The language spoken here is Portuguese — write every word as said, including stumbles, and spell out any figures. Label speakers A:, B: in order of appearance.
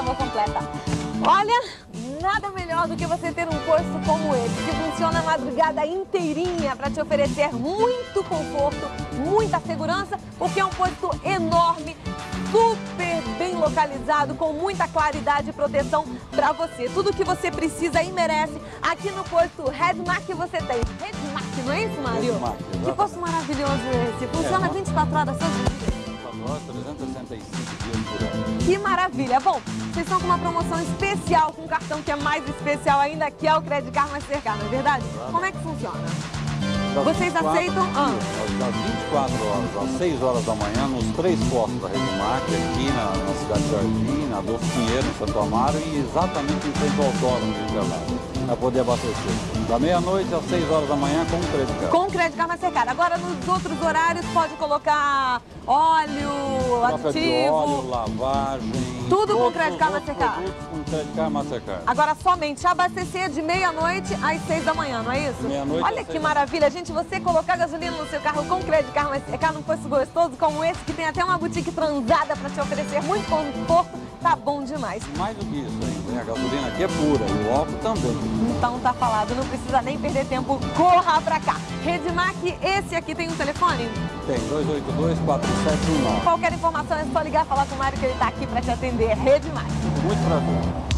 A: água completa. Olha, nada melhor do que você ter um posto como esse, que funciona a madrugada inteirinha para te oferecer muito conforto, muita segurança, porque é um posto enorme, super bem localizado, com muita claridade e proteção para você. Tudo que você precisa e merece aqui no posto Redmark você tem. Redmark, não é isso, Mário?
B: Redmark,
A: que posto maravilhoso esse. Funciona
B: é,
A: vinte e quatro horas todos os dias.
B: trezentos e sessenta e cinco dias por ano.
A: Que maravilha! Bom, vocês estão com uma promoção especial, com um cartão que é mais especial ainda, que é o Credit Car Mastercard, não é verdade?
B: Claro.
A: Como é que funciona?
B: Das
A: Vocês
B: vinte e quatro
A: aceitam? Ah.
B: Das vinte e quatro horas às seis horas da manhã, nos três postos da Redmark, aqui na, na cidade de Jardim, na Doce Pinheiro, em Santo Amaro, e exatamente em frente ao autódromo de Interlagos, para poder abastecer. Da meia-noite às seis horas da manhã com o Credit Car.
A: Com o Credit Car Mastercard. Agora, nos outros horários, pode colocar óleo,
B: Troca de
A: aditivo...
B: óleo, lavagem...
A: Tudo com
B: todos
A: Credit
B: os
A: Car
B: outros
A: Mastercard.
B: produtos com Credit Car Mastercard.
A: Agora, somente abastecer de meia-noite às seis da manhã, não é isso?
B: Meia-noite
A: Olha
B: às
A: que
B: seis.
A: maravilha, gente, você colocar gasolina no seu carro com Credit Car Mastercard num posto gostoso como esse, que tem até uma boutique transada para te oferecer muito conforto, tá bom demais.
B: Mais do que isso ainda, né? A gasolina aqui é pura e o álcool também.
A: Então tá falado, não precisa nem perder tempo, corra pra cá. Redmark, esse aqui tem um telefone?
B: Tem dois oito dois, quatro sete um nove.
A: Qualquer informação é só ligar e falar com o Mário que ele tá aqui pra te atender. Redmark.
B: Muito prazer.